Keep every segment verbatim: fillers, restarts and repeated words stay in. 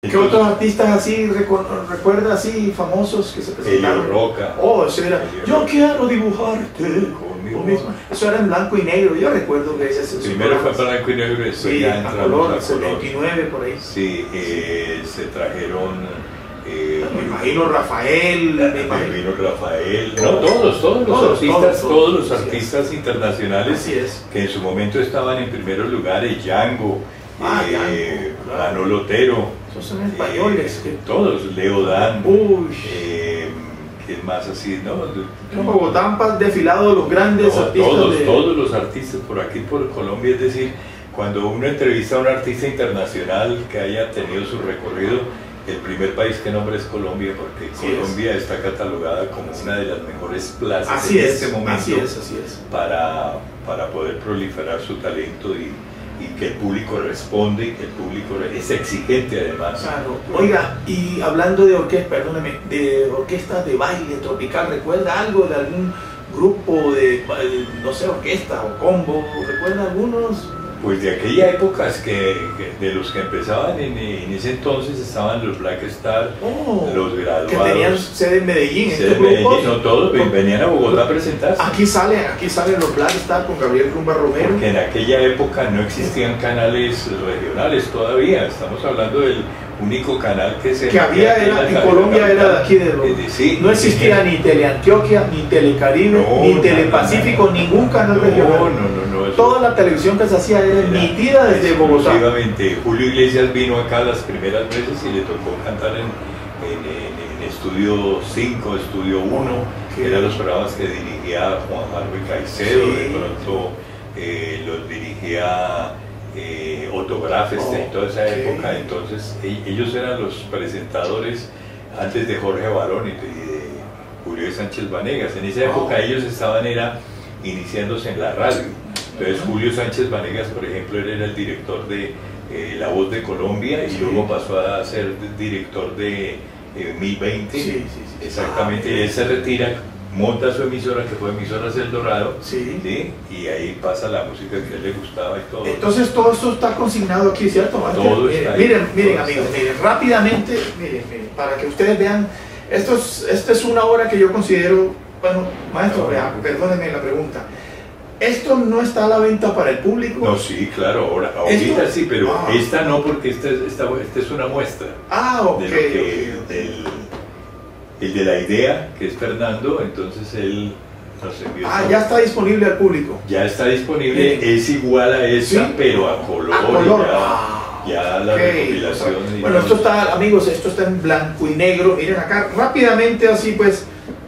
¿Qué otros artistas así recuerda así famosos que se presentaron? Elio Roca. Oh, eso era. Elio yo Roca. Quiero dibujarte conmigo mismo. Eso era en blanco y negro. Yo recuerdo que ese. Primero fue blanco y negro, eso sí, ya entramos a color, setenta y nueve por ahí. Sí, eh, se trajeron. Eh, me imagino Rafael. Me imagino Rafael. No, todos, todos los todos, artistas, todos, todos, todos los artistas es. internacionales así es. que en su momento estaban en primeros lugares. Django, ah, eh, Django, claro. Manolo Otero. Esos son españoles. Eh, que todos, Leo Dan. Uy. Eh, ¿Quién más así? ¿No? En Bogotá han desfilado los grandes no, artistas. Todos, de... todos los artistas por aquí, por Colombia. Es decir, cuando uno entrevista a un artista internacional que haya tenido su recorrido, el primer país que nombra es Colombia, porque así Colombia es. está catalogada como una de las mejores plazas así en es, este momento así es, así es. Para, para poder proliferar su talento y, y que el público responde y que el público es exigente además. Claro. Oiga, y hablando de orquesta, perdóneme, de orquestas de baile tropical, ¿recuerda algo de algún grupo de, no sé, orquesta o combo? ¿Recuerda algunos? Pues de aquella época, es que, que de los que empezaban en, en ese entonces estaban los Black Star, oh, los graduados. Que tenían sede en Medellín. Sede en Medellín, no todos, venían a Bogotá a presentarse. Aquí salen, aquí salen los Black Star con Gabriel Rumba Romero. Porque en aquella época no existían canales regionales todavía, estamos hablando del único canal que se... Que había era, en Colombia era de aquí de los... Sí, no existía ni Teleantioquia, ni Telecaribe, no, ni Telepacífico, no, no, ningún canal no, regional. No, no, no. Toda la televisión que se hacía era emitida desde Bogotá. Exclusivamente. Julio Iglesias vino acá las primeras veces y le tocó cantar en, en, en, en Estudio cinco, Estudio uno, que eran los programas que dirigía Juan Manuel Caicedo, sí. De pronto eh, los dirigía eh, Otto Graf oh, en toda esa okay. época. Entonces ellos eran los presentadores antes de Jorge Barón y de, de Julio Sánchez Vanegas. En esa época oh. ellos estaban era iniciándose en la radio. Entonces Julio Sánchez Vanegas, por ejemplo, él era el director de eh, La Voz de Colombia y sí. luego pasó a ser director de eh, mil veinte. Sí, sí, sí. Exactamente, ah, y él se retira, monta su emisora, que fue Emisoras El Dorado, sí. ¿sí? Y ahí pasa la música que a él le gustaba y todo. Entonces todo esto está consignado aquí, ¿cierto? Todo miren, está ahí, miren, miren todo amigos, está miren, rápidamente, miren, miren, para que ustedes vean, esto es, esta es una obra que yo considero, bueno, maestro, vea, perdónenme la pregunta. ¿Esto no está a la venta para el público? No, sí, claro, ahora, ahorita ¿Esto? sí, pero ah. esta no, porque esta, esta, esta es una muestra. Ah, ok. De lo que, del, el de la idea, que es Fernando, entonces él nos envió. Ah, ya está disponible al público. Ya está disponible, sí. Es igual a esta, ¿sí? Pero a color. A color. Ya, ah, ya la okay. recopilación. Bueno, bueno, esto está, amigos, esto está en blanco y negro. Miren acá, rápidamente así pues,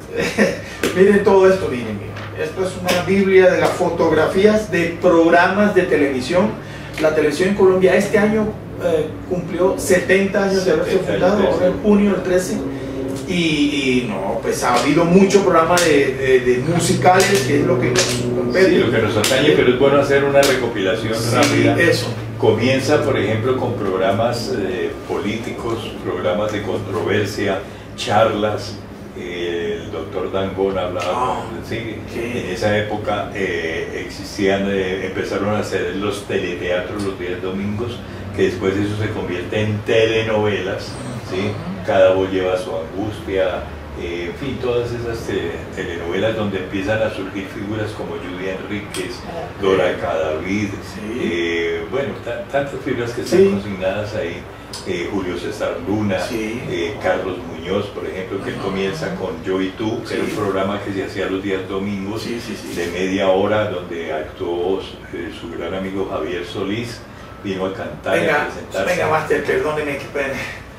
miren todo esto, miren, miren. Esto es una biblia de las fotografías de programas de televisión. La televisión en Colombia este año eh, cumplió setenta años de haberse fundado, ahora en junio del trece. Y, y no, pues ha habido mucho programa de, de, de musicales, que es lo que nos compete. Sí, lo que nos atañe, pero es bueno hacer una recopilación sí, rápida. Eso. Comienza, por ejemplo, con programas eh, políticos, programas de controversia, charlas. El doctor Dangón hablaba, oh, sí, en esa época eh, existían, eh, empezaron a hacer los teleteatros los días domingos, que después eso se convierte en telenovelas, ¿sí? Cada voz lleva su angustia, eh, en fin, todas esas te telenovelas donde empiezan a surgir figuras como Judy Enríquez, Dora Cadavid, sí. eh, bueno, tantas figuras que están sí. consignadas ahí. Eh, Julio César Luna, sí. eh, Carlos Muñoz, por ejemplo, que él comienza con Yo y Tú, que sí. era un programa que se hacía los días domingos, sí, sí, sí. de media hora, donde actuó eh, su gran amigo Javier Solís, vino a cantar venga, y a presentarse. Venga, Máster, perdóneme que pene.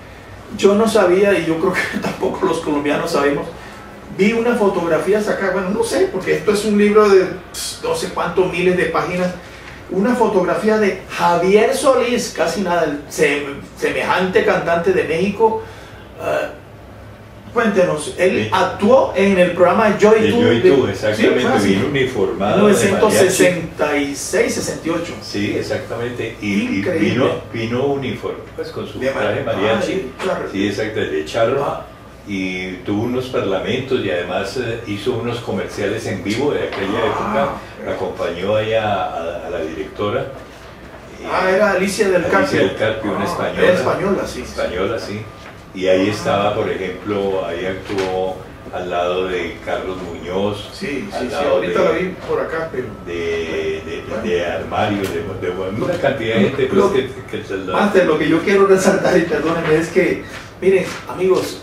Yo no sabía, y yo creo que tampoco los colombianos sabemos, vi una fotografía sacada, bueno, no sé, porque esto es un libro de pss, no sé cuántos miles de páginas, una fotografía de Javier Solís, casi nada, el sem semejante cantante de México. Uh, cuéntenos, él sí. actuó en el programa Yo y Tú. Yo y Tú, exactamente, ¿sí? Vino uniformado. mil novecientos sesenta y seis, sesenta y ocho. Sí, exactamente, y, y vino, vino uniforme, pues con su traje mariachi. Ay, claro. Sí, exacto, le echaron. Ah. Y tuvo unos parlamentos y además eh, hizo unos comerciales en vivo de aquella ah, época, acompañó ahí a, a, a la directora Ah, era Alicia del Carpio. Alicia del Carpio, una Ah, española. era española, sí. Española, sí. Y ahí estaba, por ejemplo, ahí actuó al lado de Carlos Muñoz. Sí, al sí, sí, lado ahorita de, la vi por acá, pero... De, de, de Armario, de, de una cantidad de gente pues, Lo- que, que se la- Master, lo que yo quiero resaltar, y perdónenme, es que, miren, amigos,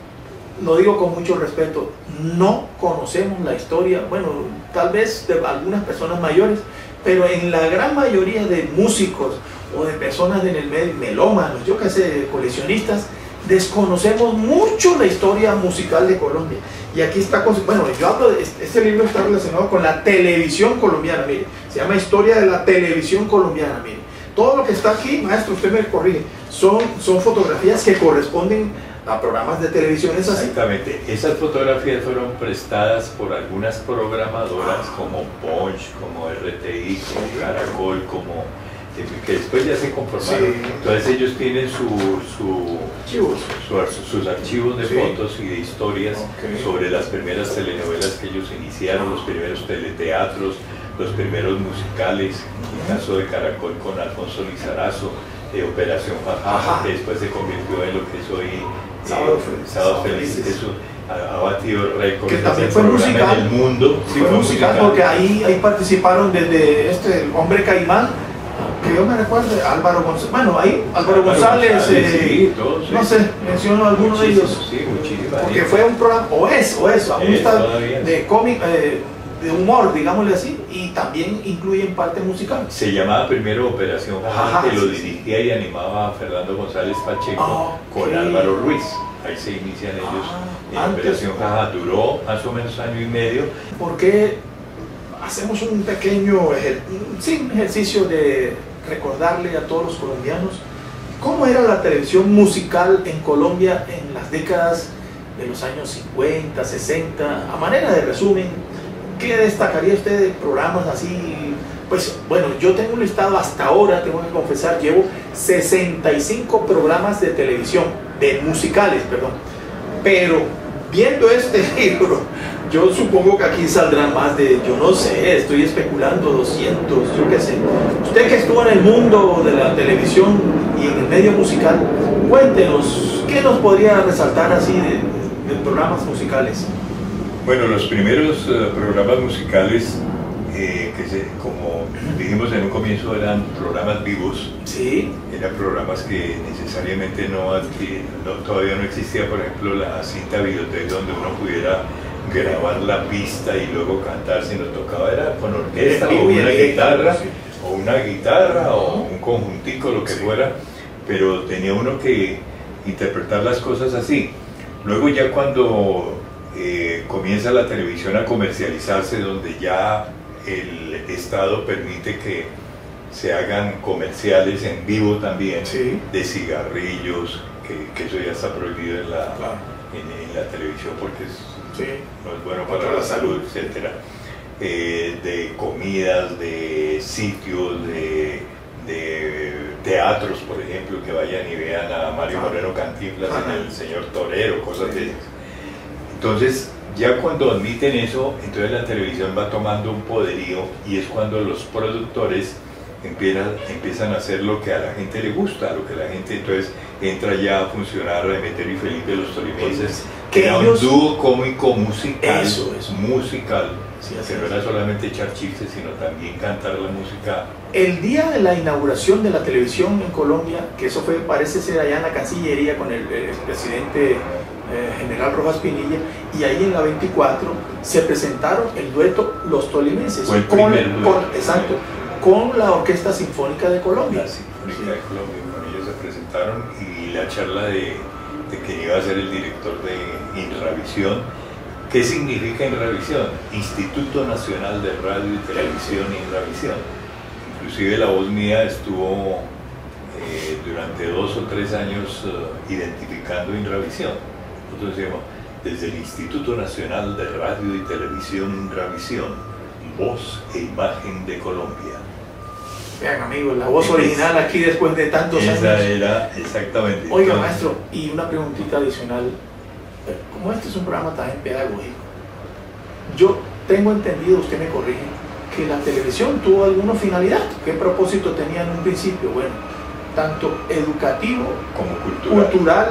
lo digo con mucho respeto, no conocemos la historia, bueno, tal vez de algunas personas mayores, pero en la gran mayoría de músicos o de personas en el medio, melómanos, yo qué sé, coleccionistas, desconocemos mucho la historia musical de Colombia. Y aquí está, con- bueno, yo hablo de, este, este libro está relacionado con la televisión colombiana, mire, se llama Historia de la Televisión Colombiana, mire. Todo lo que está aquí, maestro, usted me corrige, son, son fotografías que corresponden a programas de televisión, ¿es así? Exactamente. Esas fotografías fueron prestadas por algunas programadoras como Punch, como R T I, como Caracol, como que después ya se conformaron. Sí. Entonces ellos tienen su, su, Archivos. su- sus archivos de Sí. fotos y de historias Ok. sobre las primeras telenovelas que ellos iniciaron, los primeros teleteatros, los primeros musicales, en el caso de Caracol con Alfonso Lizarazo, de Operación Jajaja, Ajá. que después se convirtió en lo que es hoy eh, Sábado Feliz. Sábado Feliz. Eso ha, ha batido récords. Que también ese fue programa musical. en el mundo. Sí, fue musical, porque ahí, ahí participaron desde este el Hombre Caimán, que yo me recuerdo, Álvaro González, bueno, ahí Álvaro Álvaro González, González, eh, sí, todos, sí. no sé, menciono algunos de ellos, Muchísimos, sí, muchísimas. porque fue un programa, o es, o es, aún Es, está todavía. de cómic, eh, de humor, digámosle así, y también incluyen parte musical. Se llamaba primero Operación Jajaja, Ajá, que lo sí, sí. dirigía y animaba a Fernando González Pacheco Ah, con ok. Álvaro Ruiz. Ahí se inician ellos. Ah, en antes. Operación Jajaja duró más o menos año y medio. Porque hacemos un pequeño ejer- sí, un ejercicio de recordarle a todos los colombianos cómo era la televisión musical en Colombia en las décadas de los años cincuenta, sesenta, a manera de resumen. ¿Qué destacaría usted de programas así? Pues bueno, yo tengo un listado hasta ahora, tengo que confesar, llevo sesenta y cinco programas de televisión, de musicales, perdón. Pero viendo este libro, yo supongo que aquí saldrán más de, yo no sé, estoy especulando, doscientos, yo qué sé. Usted que estuvo en el mundo de la televisión y en el medio musical, cuéntenos, ¿qué nos podría resaltar así de, de programas musicales? Bueno, los primeros eh, programas musicales, eh, que se, como dijimos en un comienzo, eran programas vivos. Sí. Eran programas que necesariamente no, adqui- no todavía no existía, por ejemplo, la cinta videotape donde uno pudiera grabar la pista y luego cantar, si nos tocaba era con orquesta En o vivo y en una directo, guitarra, sí. o una guitarra o un conjuntico, lo que Sí. fuera, pero tenía uno que interpretar las cosas así. Luego ya cuando eh, comienza la televisión a comercializarse, donde ya el Estado permite que se hagan comerciales en vivo también, Sí. de cigarrillos, que, que eso ya está prohibido en la, Claro. en, en la televisión porque es, Sí. no es bueno para Contra la la salud, salud. etcétera. Eh, de comidas, de sitios, de, de teatros, por ejemplo, que vayan y vean a Mario Ah. Moreno Cantinflas Ajá. en El Señor Torero, cosas Sí. de esas. Entonces, ya cuando admiten eso, entonces la televisión va tomando un poderío y es cuando los productores empiezan, empiezan a hacer lo que a la gente le gusta, lo que la gente entonces entra ya a funcionar Remeter y Felipe los Tolimenses, Que que era ellos- un dúo cómico musical, Eso, eso. musical, Sí, así que no es. era solamente echar chistes, sino también cantar la música. El día de la inauguración de la televisión en Colombia, que eso fue, parece ser allá en la Cancillería con el, el presidente eh, general Rojas Pinilla, y ahí en la veinticuatro se presentaron el dueto Los Tolimenses, Fue el con, primer dueto. con- exacto, con la Orquesta Sinfónica de Colombia. La Sinfónica de Colombia, con ellos se presentaron y la charla de, de quien iba a ser el director de Inravisión. ¿Qué significa Inravisión? Instituto Nacional de Radio y Televisión Inravisión. Inclusive la voz mía estuvo eh, durante dos o tres años eh, identificando Inravisión. Nosotros decíamos, desde el Instituto Nacional de Radio y Televisión Inravisión, voz e imagen de Colombia. Vean amigos, la voz original aquí después de tantos Esa años. era exactamente. Oiga Entonces, maestro, y una preguntita adicional, como este es un programa también pedagógico, yo tengo entendido, usted me corrige, que la televisión tuvo alguna finalidad. ¿Qué propósito tenía en un principio? Bueno, tanto educativo como cultural, cultural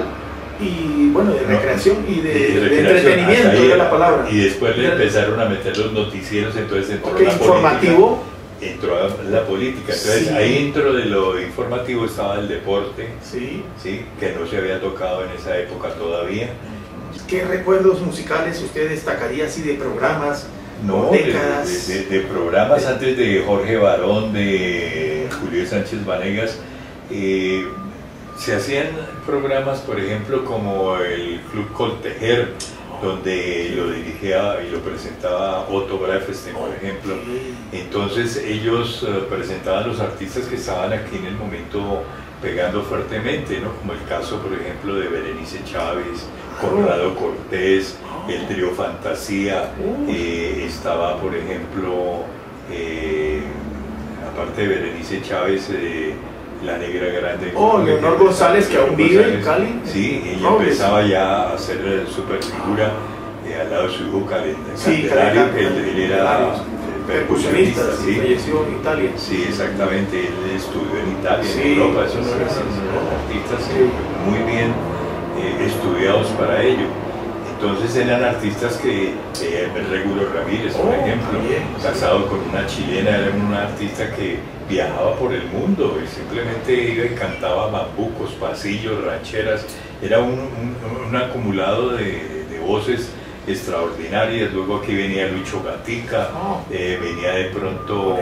y bueno, de recreación y de, de, de recreación, entretenimiento, era la palabra. Y después le empezaron a meter los noticieros, entonces entró okay, la informativo. política. Entró la política, entonces sí. Ahí dentro de lo informativo estaba el deporte, sí. Sí, que no se había tocado en esa época todavía. ¿Qué recuerdos musicales usted destacaría así de programas? No, décadas, de, de, de programas de, antes de Jorge Barón, de Julio Sánchez Vanegas, eh, se hacían programas, por ejemplo, como el Club Coltejer, donde lo dirigía y lo presentaba Otto Greifenstein, por ejemplo. Entonces ellos uh, presentaban los artistas que estaban aquí en el momento pegando fuertemente, ¿no? Como el caso, por ejemplo, de Berenice Chávez, Conrado Cortés, el trío Fantasía, eh, estaba, por ejemplo, eh, aparte de Berenice Chávez, eh, La Negra Grande. Oh, Leonor González, que aún vive en Cali. Sí, ella no, empezaba ya a hacer super figura eh, al lado de su hijo Candelario, sí, que él, él era percusionista, sí. Falleció en Italia. Sí, exactamente, él estudió en Italia, sí, en Europa, esos sí, eran artistas sí. muy bien eh, estudiados para ello. Entonces eran artistas que, eh, Regulo Ramírez, por oh, ejemplo, bien, casado sí. con una chilena, era un artista que viajaba por el mundo y simplemente iba y cantaba bambucos, pasillos, rancheras, era un, un, un acumulado de, de voces extraordinarias. Luego aquí venía Lucho Gatica, oh. eh, venía de pronto,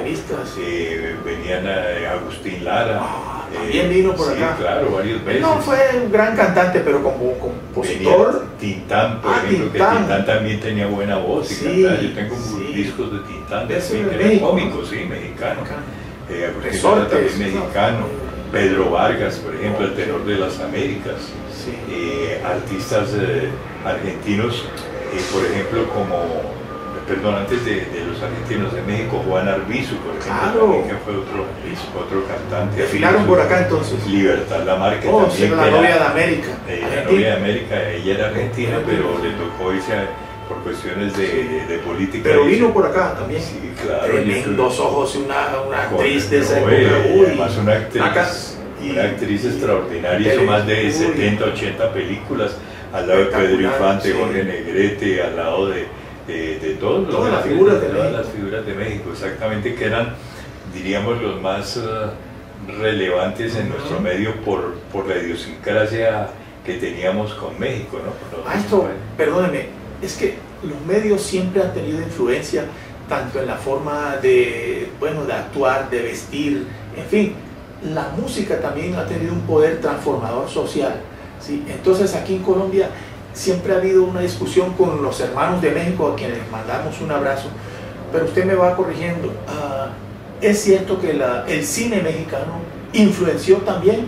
eh, venían a Agustín Lara. Oh. También vino por sí, acá. Claro, varias veces. No fue un gran cantante, pero como compositor. Venía Tintán, por ah, ejemplo, Tintán. que Tintán también tenía buena voz y sí, cantaba. Yo tengo sí. discos de Tintán, de sí, que era cómico, sí, mexicano. Eh, Agustín Lara también mexicano. Pedro Vargas, por ejemplo, el tenor de las Américas. Sí. Eh, artistas eh, argentinos, eh, por ejemplo, como. Perdón, antes de, de los argentinos de México, Juan Arbizu, por ejemplo, claro. que fue otro, otro cantante. ¿Desfilaron por acá entonces? Libertad Lamarque oh, también. Sí, la novia de América. Eh, la novia de América, ella era argentina, sí, pero le tocó irse a, por cuestiones de, de, de política. Pero vino por acá también. Sí, claro. Tremendos ojos, una, una actriz de esa época. Uy, además, una actriz, acá, una actriz extraordinaria, hizo más de setenta, ochenta películas, al lado de Pedro Infante, sí. Jorge Negrete, al lado de. De, de todos los todas, las figuras, de todas las figuras de México, exactamente, que eran, diríamos, los más uh, relevantes en uh-huh. nuestro medio por, por la idiosincrasia que teníamos con México, ¿no? Maestro, perdóneme, es que los medios siempre han tenido influencia tanto en la forma de, bueno, de actuar, de vestir, en fin, la música también ha tenido un poder transformador social, ¿sí? Entonces aquí en Colombia siempre ha habido una discusión con los hermanos de México, a quienes mandamos un abrazo, pero usted me va corrigiendo. Uh, es cierto que la, el cine mexicano influenció también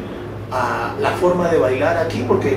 a la forma de bailar aquí, porque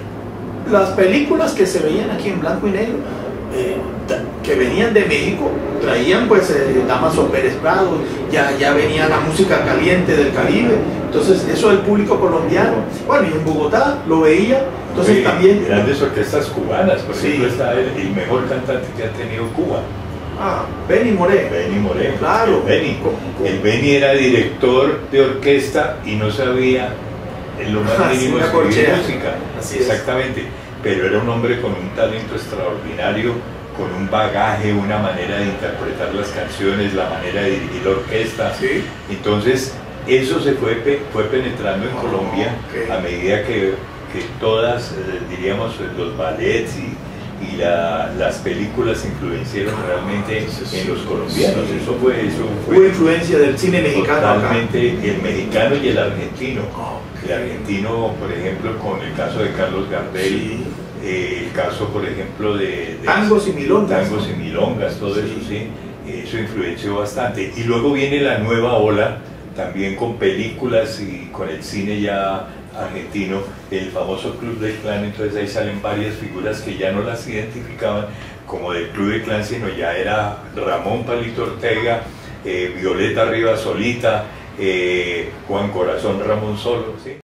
las películas que se veían aquí en blanco y negro, eh, que venían de México, traían pues eh, Damaso Pérez Prado, ya, ya venía la música caliente del Caribe, entonces eso el público colombiano, bueno, y en Bogotá lo veía, entonces sí, también... Grandes orquestas cubanas, por sí. ejemplo está el, el mejor cantante que ha tenido Cuba. Ah, Benny Moré. Benny Moré, claro. El Benny. El Benny era director de orquesta y no sabía en lo más mínimo escribir música. Así exactamente. Es. Pero era un hombre con un talento extraordinario, con un bagaje, una manera de interpretar las canciones, la manera de dirigir la orquesta. ¿Sí? Entonces, eso se fue, fue penetrando en oh, Colombia okay. a medida que, que todas, eh, diríamos, los ballets y, y la, las películas influenciaron realmente sí, en los colombianos. Sí. Eso fue, eso fue. Hubo influencia del cine mexicano. Totalmente, acá. El mexicano y el argentino. Oh. El argentino, por ejemplo, con el caso de Carlos Gardel, sí. eh, el caso, por ejemplo, de, de tangos y milongas, tangos y milongas, todo sí. eso sí, eso influenció bastante. Y luego viene la nueva ola, también con películas y con el cine ya argentino, el famoso Club del Clan. Entonces ahí salen varias figuras que ya no las identificaban como del Club del Clan, sino ya era Ramón Palito Ortega, eh, Violeta Rivas Solita, Eh, Juan Corazón Ramón Solo, ¿sí?